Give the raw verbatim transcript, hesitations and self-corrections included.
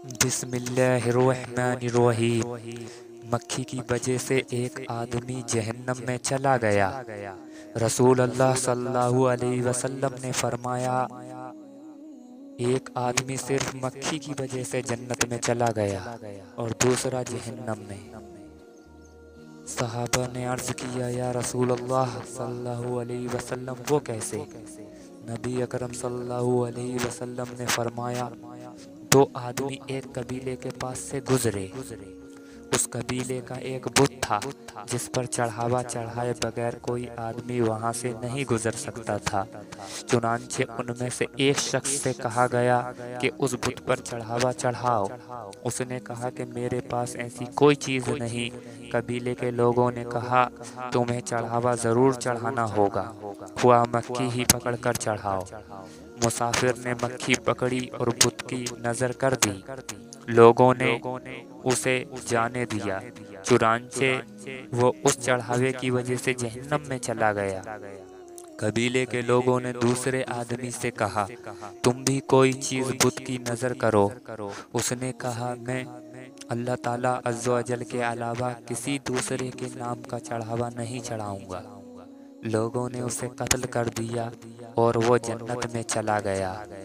بسم اللہ الرحمن الرحیم۔ مکھی کی وجہ سے ایک آدمی جہنم میں چلا گیا۔ رسول اللہ صلی اللہ علیہ وسلم نے فرمایا، ایک آدمی صرف مکھی کی وجہ سے جنت میں چلا گیا اور دوسرا جہنم میں۔ صحابہ نے عرض کیا، یا رسول اللہ صلی اللہ علیہ وسلم وہ کیسے؟ نبی اکرم صلی اللہ علیہ وسلم نے فرمایا، دو آدمی ایک قبیلے کے پاس سے گزرے۔ اس قبیلے کا ایک بت تھا جس پر چڑھاوا چڑھائے بغیر کوئی آدمی وہاں سے نہیں گزر سکتا تھا۔ چنانچہ ان میں سے ایک شخص سے کہا گیا کہ اس بت پر چڑھاوا چڑھاؤ۔ اس نے کہا کہ میرے پاس ایسی کوئی چیز نہیں۔ قبیلے کے لوگوں نے کہا، تمہیں چڑھاوا ضرور چڑھانا ہوگا، ہوا مکھی ہی پکڑ کر چڑھاؤ۔ مسافر نے مکھی پکڑی اور بت کی نظر کر دی۔ لوگوں نے اسے جانے دیا، چنانچہ وہ اس چڑھاوے کی وجہ سے جہنم میں چلا گیا۔ قبیلے کے لوگوں نے دوسرے آدمی سے کہا، تم بھی کوئی چیز بت کی نظر کرو۔ اس نے کہا، میں اللہ تعالیٰ عز و جل کے علاوہ کسی دوسرے کے نام کا چڑھاوا نہیں چڑھاؤں گا۔ لوگوں نے اسے قتل کر دیا اور وہ جنت میں چلا گیا۔